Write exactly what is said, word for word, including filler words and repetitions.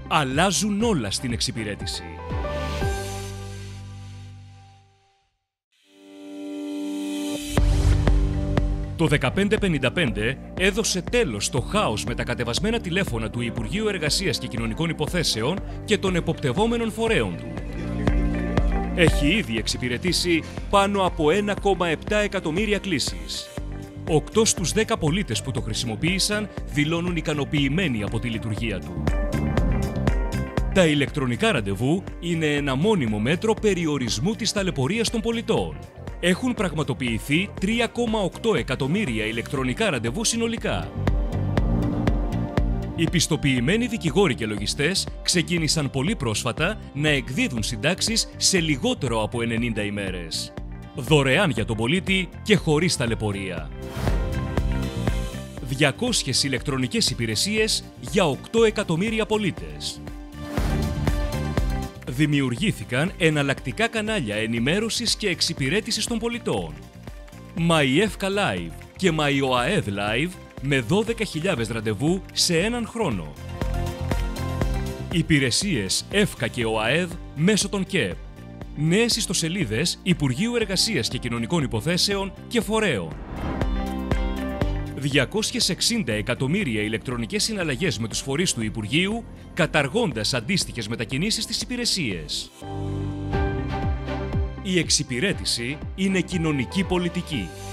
Αλλάζουν όλα στην εξυπηρέτηση. Το δεκαπέντε πενήντα πέντε έδωσε τέλος στο χάος με τα κατεβασμένα τηλέφωνα του Υπουργείου Εργασίας και Κοινωνικών Υποθέσεων και των εποπτευόμενων φορέων του. Έχει ήδη εξυπηρετήσει πάνω από ένα κόμμα επτά εκατομμύρια κλήσεις. οκτώ στους δέκα πολίτες που το χρησιμοποίησαν δηλώνουν ικανοποιημένοι από τη λειτουργία του. Τα ηλεκτρονικά ραντεβού είναι ένα μόνιμο μέτρο περιορισμού της ταλαιπωρίας των πολιτών. Έχουν πραγματοποιηθεί τρία κόμμα οκτώ εκατομμύρια ηλεκτρονικά ραντεβού συνολικά. Οι πιστοποιημένοι δικηγόροι και λογιστές ξεκίνησαν πολύ πρόσφατα να εκδίδουν συντάξεις σε λιγότερο από ενενήντα ημέρες. Δωρεάν για τον πολίτη και χωρίς ταλαιπωρία. διακόσιες ηλεκτρονικές υπηρεσίες για οκτώ εκατομμύρια πολίτες. Δημιουργήθηκαν εναλλακτικά κανάλια ενημέρωσης και εξυπηρέτησης των πολιτών. MyEFCA Live και MyOAED Live με δώδεκα χιλιάδες ραντεβού σε έναν χρόνο. Υπηρεσίες ΕΦΚΑ και ΟΑΕΔ μέσω των ΚΕΠ. Νέες ιστοσελίδες Υπουργείου Εργασίας και Κοινωνικών Υποθέσεων και Φορέων. διακόσιες εξήντα εκατομμύρια ηλεκτρονικές συναλλαγές με τους φορείς του Υπουργείου, καταργώντας αντίστοιχες μετακινήσεις στις υπηρεσίες. Η εξυπηρέτηση είναι κοινωνική πολιτική.